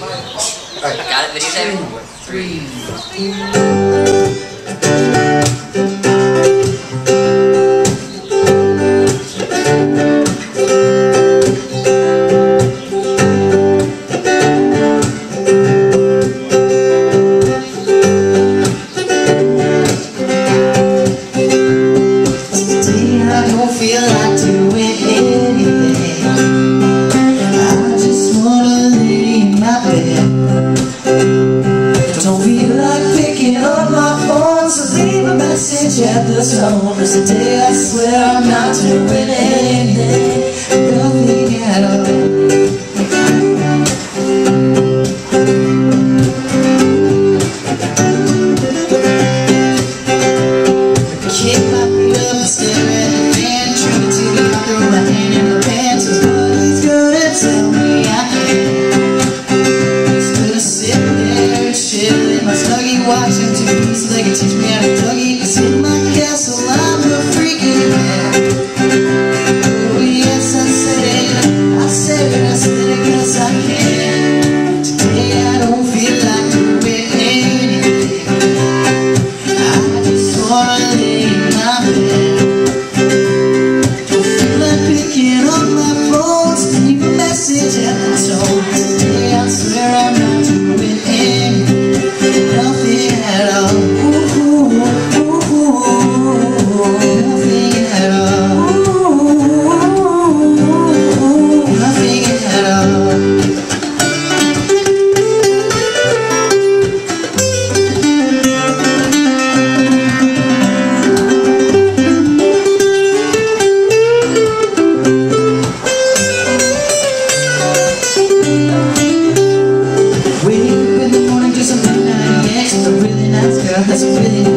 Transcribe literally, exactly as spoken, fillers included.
Got it, videotape? Three. I don't feel like doing anything. I just wanna lay in my bed. Don't feel like picking up my phone, so leave a message at the tone. Cause today I swear I'm not doing anything, nothing at all. Kick my feet up and stare at the fan. Try to take it out, throw my hand in the pants. Cause nobody's gonna tell me I can't. Just gonna sit there and chill in my snuggie, watching T V so they can teach me how to Dougie. Cause in my castle I'm a freaking man. Oh yes, I said it, I said it, I said it cause I can. Today I don't feel like doing anything. I just wanna lay in my bed. Don't feel like picking up my phone to leave a message at the tone. Today I swear I'm not doing anything, nothing at all. Ooh, ooh, ooh, ooh, nothing at all. Ooh, nothing at all. Wake up in the morning, do some midnight X with a really nice girl, that's a really